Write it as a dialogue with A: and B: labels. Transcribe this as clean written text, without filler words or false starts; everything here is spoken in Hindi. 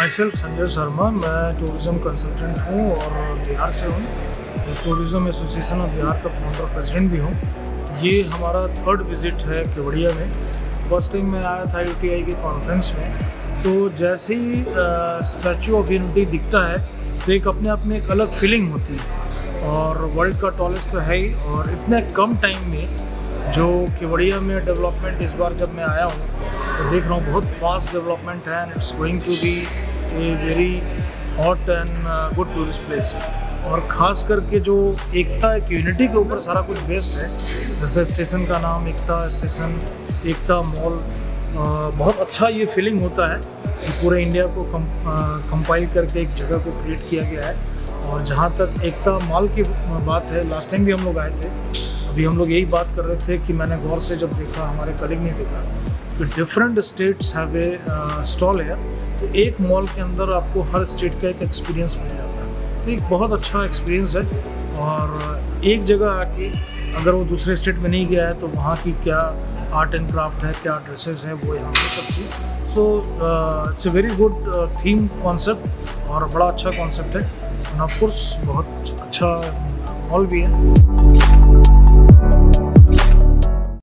A: माई सेल्फ संजय शर्मा, मैं टूरिज़्म कंसल्टेंट हूँ और बिहार से हूँ। टूरिज़्म एसोसिएशन ऑफ बिहार का फाउंडर प्रेसिडेंट भी हूँ। ये हमारा 3rd विज़िट है केवड़िया में। फर्स्ट टाइम मैं आया था UTI के कॉन्फ्रेंस में, तो जैसे ही स्टैचू ऑफ यूनिटी दिखता है तो एक अपने आप में एक अलग फीलिंग होती है। और वर्ल्ड का टॉलेस्ट तो है ही, और इतने कम टाइम में जो केवड़िया में डेवलपमेंट इस बार जब मैं आया हूँ तो देख रहा हूँ बहुत फास्ट डेवलपमेंट है and it's going to be a very hot and good tourist place. और ख़ास करके जो एकता एक यूनिटी के ऊपर सारा कुछ बेस्ड है, जैसे स्टेशन का नाम एकता स्टेशन, एकता मॉल, बहुत अच्छा ये फीलिंग होता है कि पूरे इंडिया को कंपाइल करके एक जगह को क्रिएट किया गया है। और जहाँ तक एकता मॉल की बात है, लास्ट टाइम भी हम लोग आए थे, अभी हम लोग यही बात कर रहे थे कि मैंने गौर से जब देखा, हमारे कलीग ने देखा कि different states have a stall है, तो एक मॉल के अंदर आपको हर स्टेट का एक एक्सपीरियंस मिल जाता है। तो एक बहुत अच्छा एक्सपीरियंस है। और एक जगह आके अगर वो दूसरे स्टेट में नहीं गया है तो वहाँ की क्या आर्ट एंड क्राफ्ट है, क्या ड्रेसेस हैं, वो यहाँ मिल सकती है। So it's a very good theme concept और बड़ा अच्छा कॉन्सेप्ट है। एंड ऑफ कोर्स बहुत अच्छा मॉल भी है।